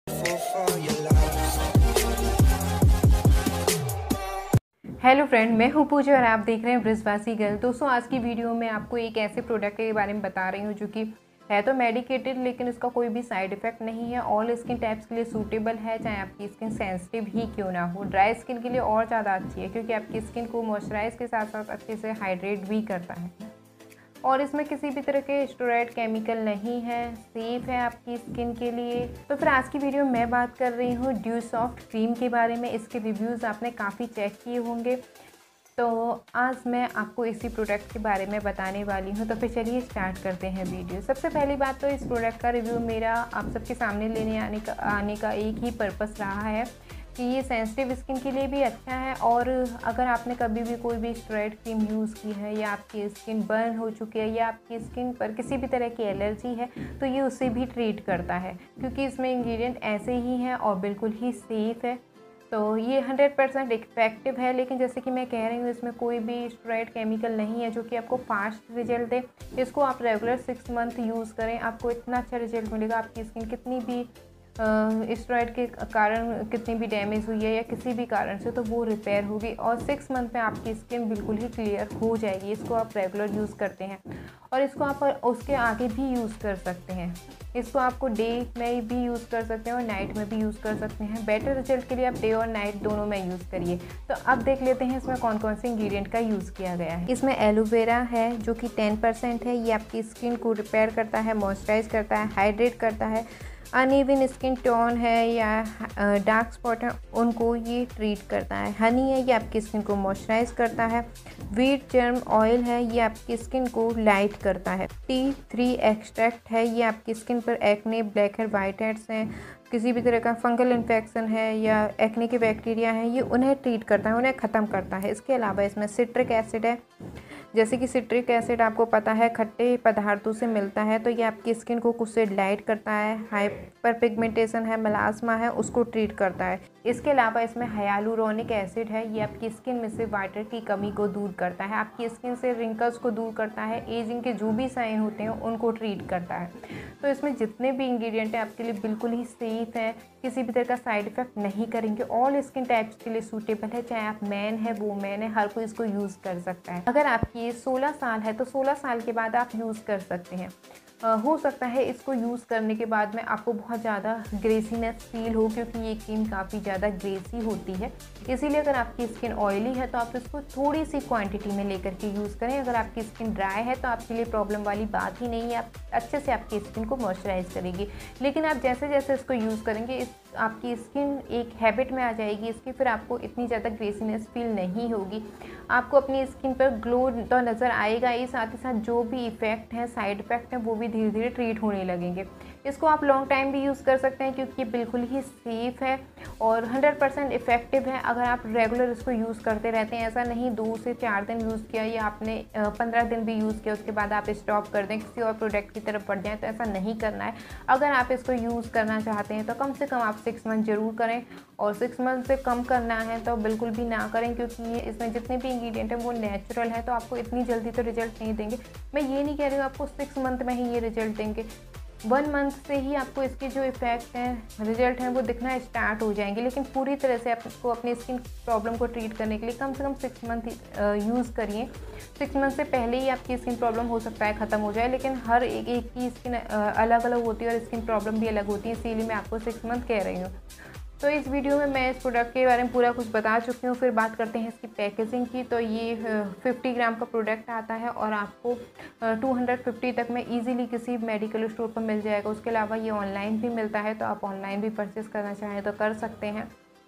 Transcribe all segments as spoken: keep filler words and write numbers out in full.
Hello friend, मैं हूँ पूजा और आप देख रहे हैं ब्रिजवासी गर्ल। दोस्तों, आज की वीडियो में आपको एक ऐसे प्रोडक्ट के बारे में बता रही हूँ जो कि है तो मेडिकेटेड, लेकिन इसका कोई भी साइड इफेक्ट नहीं है। ऑल स्किन टाइप्स के लिए सूटेबल है, चाहे आपकी स्किन सेंसिटिव ही क्यों ना हो। ड्राई स्किन के लिए और ज़्यादा अच्छी है क्योंकि आपकी स्किन को मॉइस्चराइज के साथ साथ अच्छे से हाइड्रेट भी करता है। और इसमें किसी भी तरह के स्टेरॉइड केमिकल नहीं है, सेफ़ है आपकी स्किन के लिए। तो फिर आज की वीडियो में मैं बात कर रही हूँ ड्यू सॉफ्ट क्रीम के बारे में। इसके रिव्यूज़ आपने काफ़ी चेक किए होंगे, तो आज मैं आपको इसी प्रोडक्ट के बारे में बताने वाली हूँ। तो फिर चलिए स्टार्ट करते हैं वीडियो। सबसे पहली बात तो इस प्रोडक्ट का रिव्यू मेरा आप सबके सामने लेने आने का आने का एक ही पर्पस रहा है कि ये सेंसिटिव स्किन के लिए भी अच्छा है, और अगर आपने कभी भी कोई भी स्टेरॉइड क्रीम यूज़ की है या आपकी स्किन बर्न हो चुकी है या आपकी स्किन पर किसी भी तरह की एलर्जी है तो ये उसे भी ट्रीट करता है, क्योंकि इसमें इंग्रेडिएंट ऐसे ही हैं और बिल्कुल ही सेफ़ है। तो ये हंड्रेड परसेंट इफेक्टिव है। लेकिन जैसे कि मैं कह रही हूँ, इसमें कोई भी स्टेरॉइड केमिकल नहीं है जो कि आपको फास्ट रिजल्ट दे। इसको आप रेगुलर सिक्स मंथ यूज़ करें, आपको इतना अच्छा रिजल्ट मिलेगा। आपकी स्किन कितनी भी स्टेरॉइड के कारण कितनी भी डैमेज हुई है या किसी भी कारण से, तो वो रिपेयर होगी और सिक्स मंथ में आपकी स्किन बिल्कुल ही क्लियर हो जाएगी। इसको आप रेगुलर यूज़ करते हैं और इसको आप उसके आगे भी यूज़ कर सकते हैं। इसको आपको डे में भी यूज़ कर सकते हैं और नाइट में भी यूज़ कर सकते हैं। बेटर रिजल्ट के लिए आप डे और नाइट दोनों में यूज़ करिए। तो अब देख लेते हैं इसमें कौन कौन से इंग्रेडिएंट का यूज़ किया गया है। इसमें एलोवेरा है जो कि टेन परसेंट है। ये आपकी स्किन को रिपेयर करता है, मॉइस्चराइज करता है, हाइड्रेट करता है। अनइवन स्किन टोन है या डार्क स्पॉट है, उनको ये ट्रीट करता है। हनी है, ये आपकी स्किन को मॉइस्चराइज करता है। वीट जर्म ऑयल है, ये आपकी स्किन को लाइट करता है। टी थ्री एक्सट्रैक्ट है, ये आपकी स्किन पर acne, blackhead, whiteheads हैं, किसी भी तरह का फंगल इन्फेक्शन है या एक्ने के बैक्टीरिया हैं, ये उन्हें ट्रीट करता है, उन्हें ख़त्म करता है। इसके अलावा इसमें सिट्रिक एसिड है। जैसे कि सिट्रिक एसिड आपको पता है खट्टे पदार्थों से मिलता है, तो ये आपकी स्किन को कुछ से लाइट करता है। हाइपर पिगमेंटेशन है, मेलास्मा है, उसको ट्रीट करता है। इसके अलावा इसमें हाइलुरोनिक एसिड है, ये आपकी स्किन में से वाटर की कमी को दूर करता है, आपकी स्किन से रिंकल्स को दूर करता है, एजिंग के जो भी साइन होते हैं उनको ट्रीट करता है। तो इसमें जितने भी इंग्रेडिएंट हैं आपके लिए बिल्कुल ही सेफ है, किसी भी तरह का साइड इफेक्ट नहीं करेंगे। ऑल स्किन टाइप्स के लिए सूटेबल है, चाहे आप मैन है वुमेन है, हर कोई इसको यूज़ कर सकता है। अगर आपकी सोलह साल है तो सोलह साल के बाद आप यूज़ कर सकते हैं। Uh, हो सकता है इसको यूज़ करने के बाद में आपको बहुत ज़्यादा ग्रेसीनेस फील हो, क्योंकि ये क्रीम काफ़ी ज़्यादा ग्रेसी होती है। इसीलिए अगर आपकी स्किन ऑयली है तो आप इसको थोड़ी सी क्वांटिटी में लेकर के यूज़ करें। अगर आपकी स्किन ड्राई है तो आपके लिए प्रॉब्लम वाली बात ही नहीं है, आप अच्छे से आपकी स्किन को मॉइस्चराइज करेगी। लेकिन आप जैसे जैसे इसको यूज़ करेंगे इस आपकी स्किन एक हैबिट में आ जाएगी इसकी, फिर आपको इतनी ज़्यादा ग्रेसीनेस फील नहीं होगी। आपको अपनी स्किन पर ग्लो तो नज़र आएगा ही, साथ ही साथ जो भी इफ़ेक्ट हैं, साइड इफ़ेक्ट हैं, वो भी धीरे धीरे ट्रीट होने लगेंगे। इसको आप लॉन्ग टाइम भी यूज़ कर सकते हैं क्योंकि ये बिल्कुल ही सेफ़ है और हंड्रेड परसेंट इफ़ेक्टिव है। अगर आप रेगुलर इसको यूज़ करते रहते हैं, ऐसा नहीं दो से चार दिन यूज़ किया या आपने पंद्रह दिन भी यूज़ किया उसके बाद आप स्टॉप कर दें, किसी और प्रोडक्ट की तरफ बढ़ जाएँ, तो ऐसा नहीं करना है। अगर आप इसको यूज़ करना चाहते हैं तो कम से कम आप सिक्स मंथ ज़रूर करें, और सिक्स मंथ से कम करना है तो बिल्कुल भी ना करें, क्योंकि ये इसमें जितने भी इंग्रेडिएंट हैं वो नेचुरल है, तो आपको इतनी जल्दी तो रिजल्ट नहीं देंगे। मैं ये नहीं कह रही हूँ आपको सिक्स मंथ में ही ये रिजल्ट देंगे, वन मंथ से ही आपको इसके जो इफ़ेक्ट हैं, रिजल्ट हैं, वो दिखना स्टार्ट हो जाएंगे। लेकिन पूरी तरह से आपको अपनी स्किन प्रॉब्लम को ट्रीट करने के लिए कम से कम सिक्स मंथ यूज़ करिए। सिक्स मंथ से पहले ही आपकी स्किन प्रॉब्लम हो सकता है ख़त्म हो जाए, लेकिन हर एक एक की स्किन अलग अलग होती है और स्किन प्रॉब्लम भी अलग होती है, इसीलिए मैं आपको सिक्स मंथ कह रही हूँ। तो इस वीडियो में मैं इस प्रोडक्ट के बारे में पूरा कुछ बता चुकी हूँ। फिर बात करते हैं इसकी पैकेजिंग की। तो ये फिफ्टी ग्राम का प्रोडक्ट आता है और आपको टू हंड्रेड फिफ्टी तक में इजीली किसी मेडिकल स्टोर पर मिल जाएगा। उसके अलावा ये ऑनलाइन भी मिलता है, तो आप ऑनलाइन भी परचेज़ करना चाहें तो कर सकते हैं।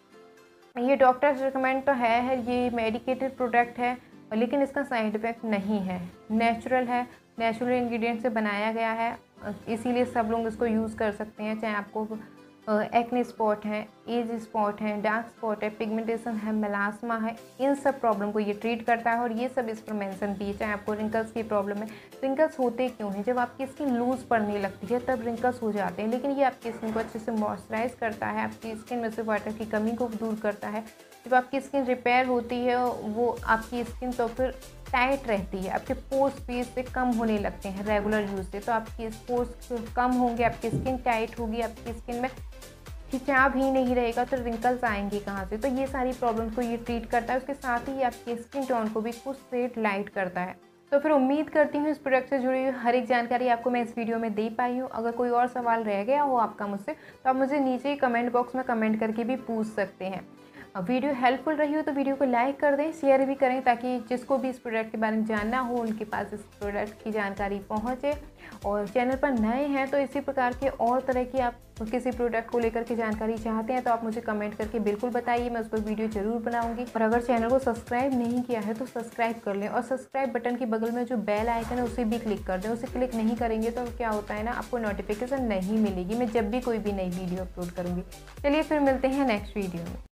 ये डॉक्टर्स रिकमेंड तो है, है ये मेडिकेटेड प्रोडक्ट है, लेकिन इसका साइड इफ़ेक्ट नहीं है, नेचुरल है, नेचुरल इंग्रेडिएंट से बनाया गया है, इसीलिए सब लोग इसको यूज़ कर सकते हैं। चाहे आपको एक्ने स्पॉट है, एज स्पॉट है, डार्क स्पॉट है, पिगमेंटेशन है, मेलास्मा है, इन सब प्रॉब्लम को ये ट्रीट करता है। और ये सब इस पर मेंशन भी है। चाहे आपको रिंकल्स की प्रॉब्लम है, रिंकल्स होते क्यों हैं? जब आपकी स्किन लूज़ पड़ने लगती है तब रिंकल्स हो जाते हैं, लेकिन ये आपकी स्किन को अच्छे से मॉइस्चराइज करता है, आपकी स्किन में से वाटर की कमी को दूर करता है। जब आपकी स्किन रिपेयर होती है वो आपकी स्किन तो फिर टाइट रहती है, आपके पोर्स भी इससे कम होने लगते हैं रेगुलर यूज़ से, तो आपकी पोर्स कम होंगे, आपकी स्किन टाइट होगी, आपकी स्किन में खिंचाव ही नहीं रहेगा तो रिंकल्स आएंगे कहाँ से। तो ये सारी प्रॉब्लम्स को ये ट्रीट करता है। उसके साथ ही आपके स्किन टोन को भी कुछ शेड लाइट करता है। तो फिर उम्मीद करती हूँ इस प्रोडक्ट से जुड़ी हुई हर एक जानकारी आपको मैं इस वीडियो में दे पाई हूँ। अगर कोई और सवाल रह गया हो आपका मुझसे तो आप मुझे नीचे कमेंट बॉक्स में कमेंट करके भी पूछ सकते हैं। वीडियो हेल्पफुल रही हो तो वीडियो को लाइक कर दें, शेयर भी करें, ताकि जिसको भी इस प्रोडक्ट के बारे में जानना हो उनके पास इस प्रोडक्ट की जानकारी पहुंचे। और चैनल पर नए हैं तो इसी प्रकार के और तरह की आप किसी प्रोडक्ट को लेकर के जानकारी चाहते हैं तो आप मुझे कमेंट करके बिल्कुल बताइए, मैं उस पर वीडियो जरूर बनाऊंगी। और अगर चैनल को सब्सक्राइब नहीं किया है तो सब्सक्राइब कर लें और सब्सक्राइब बटन के बगल में जो बेल आइकन है उसे भी क्लिक कर दें। उसे क्लिक नहीं करेंगे तो क्या होता है ना, आपको नोटिफिकेशन नहीं मिलेगी मैं जब भी कोई भी नई वीडियो अपलोड करूँगी। चलिए फिर मिलते हैं नेक्स्ट वीडियो में।